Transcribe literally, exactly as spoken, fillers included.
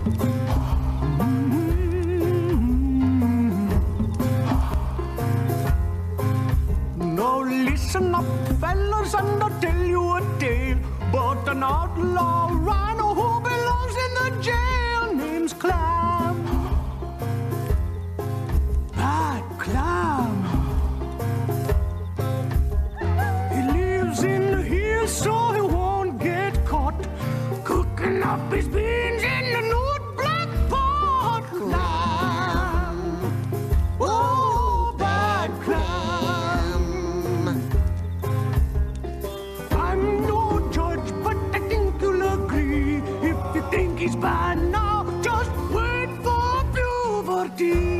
Now listen up, fellas, and I'll tell you a tale about an outlaw rhino who belongs in the jail. Name's Clam. Bad Clam. He lives in the hills so he won't get caught, cooking up his beans in the nude black pot. Clam. Oh, Bad Clam. I'm no judge, but I think you'll agree. If you think he's bad now, just wait for puberty.